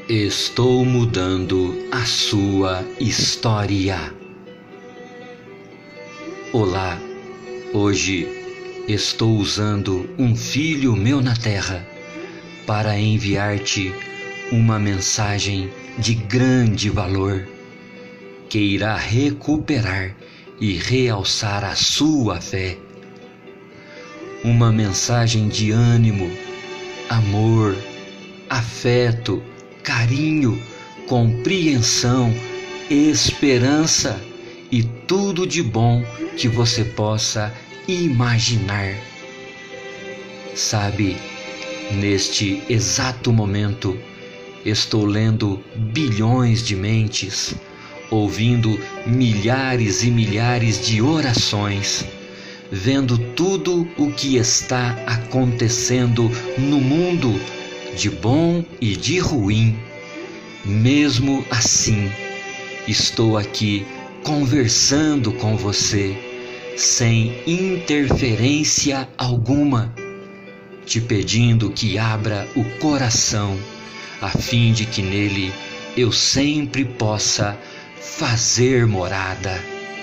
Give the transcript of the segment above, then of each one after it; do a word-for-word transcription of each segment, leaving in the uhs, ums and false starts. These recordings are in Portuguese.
Estou mudando a sua história. Olá, hoje estou usando um filho meu na terra para enviar-te uma mensagem de grande valor que irá recuperar e realçar a sua fé. Uma mensagem de ânimo, amor, afeto, carinho, compreensão, esperança e tudo de bom que você possa imaginar. Sabe, neste exato momento, estou lendo bilhões de mentes, ouvindo milhares e milhares de orações, vendo tudo o que está acontecendo no mundo, de bom e de ruim. Mesmo assim, estou aqui conversando com você, sem interferência alguma, te pedindo que abra o coração, a fim de que nele eu sempre possa fazer morada.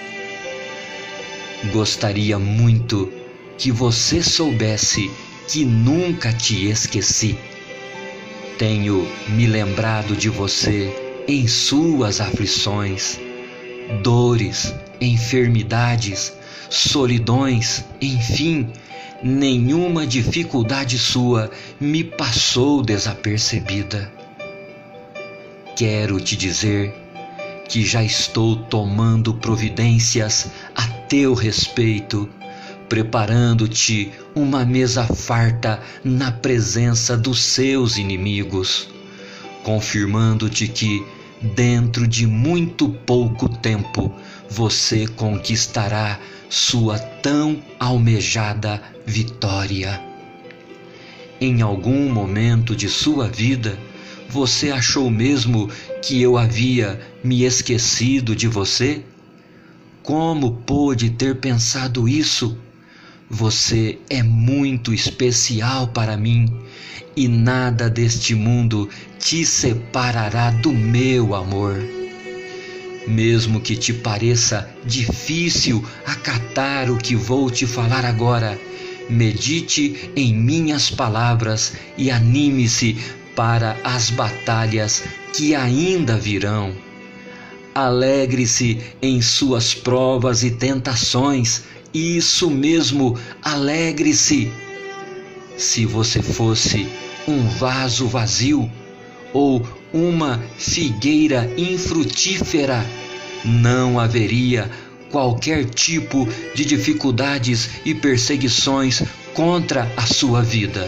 Gostaria muito que você soubesse que nunca te esqueci. Tenho me lembrado de você em suas aflições, dores, enfermidades, solidões, enfim, nenhuma dificuldade sua me passou desapercebida. Quero te dizer que já estou tomando providências a teu respeito, preparando-te uma mesa farta na presença dos seus inimigos, confirmando-te que, dentro de muito pouco tempo, você conquistará sua tão almejada vitória. Em algum momento de sua vida, você achou mesmo que eu havia me esquecido de você? Como pôde ter pensado isso? Você é muito especial para mim e nada deste mundo te separará do meu amor. Mesmo que te pareça difícil acatar o que vou te falar agora, medite em minhas palavras e anime-se para as batalhas que ainda virão. Alegre-se em suas provas e tentações. Isso mesmo, alegre-se. Se você fosse um vaso vazio ou uma figueira infrutífera, não haveria qualquer tipo de dificuldades e perseguições contra a sua vida.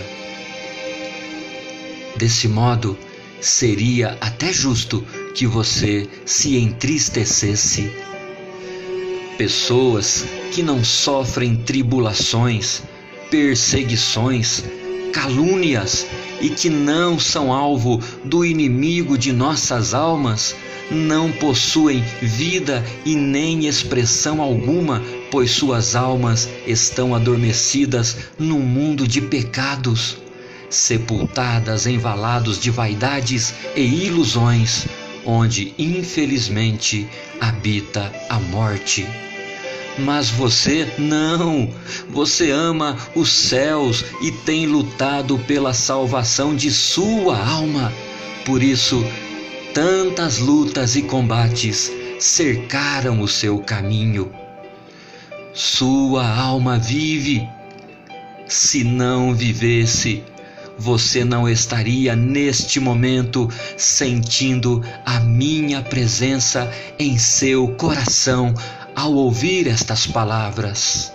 Desse modo, seria até justo que você se entristecesse. Pessoas que não sofrem tribulações, perseguições, calúnias e que não são alvo do inimigo de nossas almas, não possuem vida e nem expressão alguma, pois suas almas estão adormecidas num mundo de pecados, sepultadas em valados de vaidades e ilusões, onde infelizmente habita a morte. Mas você não, você ama os céus e tem lutado pela salvação de sua alma. Por isso, tantas lutas e combates cercaram o seu caminho. Sua alma vive. Se não vivesse, você não estaria neste momento sentindo a minha presença em seu coração ao ouvir estas palavras.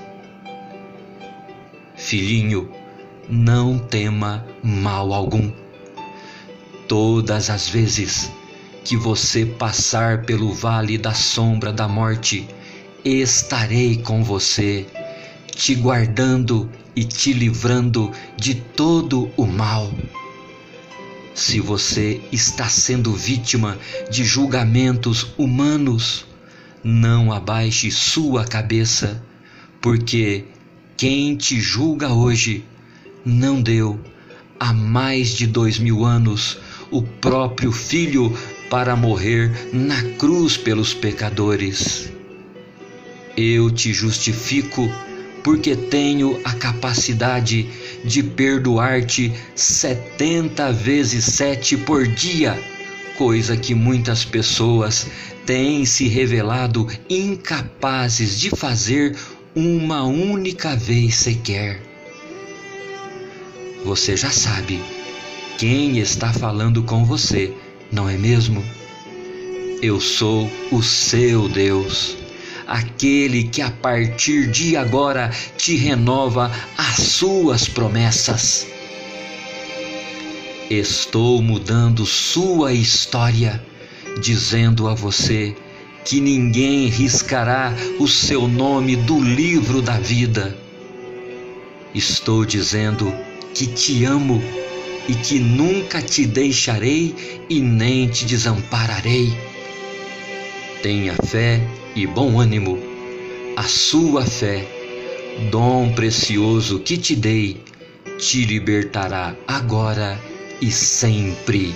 Filhinho, não tema mal algum. Todas as vezes que você passar pelo vale da sombra da morte, estarei com você, te guardando e te livrando de todo o mal. Se você está sendo vítima de julgamentos humanos, não abaixe sua cabeça, porque quem te julga hoje não deu há mais de dois mil anos o próprio Filho para morrer na cruz pelos pecadores. Eu te justifico porque tenho a capacidade de perdoar-te setenta vezes sete por dia, coisa que muitas pessoas têm se revelado incapazes de fazer uma única vez sequer. Você já sabe quem está falando com você, não é mesmo? Eu sou o seu Deus, aquele que a partir de agora te renova as suas promessas. Estou mudando sua história, dizendo a você que ninguém riscará o seu nome do livro da vida. Estou dizendo que te amo e que nunca te deixarei e nem te desampararei. Tenha fé e bom ânimo. A sua fé, dom precioso que te dei, te libertará agora e sempre.